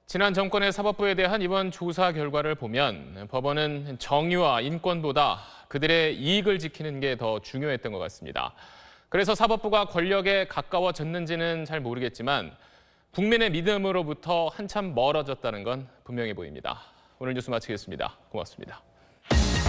지난 정권의 사법부에 대한 이번 조사 결과를 보면 법원은 정의와 인권보다 그들의 이익을 지키는 게 더 중요했던 것 같습니다. 그래서 사법부가 권력에 가까워졌는지는 잘 모르겠지만 국민의 믿음으로부터 한참 멀어졌다는 건 분명해 보입니다. 오늘 뉴스 마치겠습니다. 고맙습니다.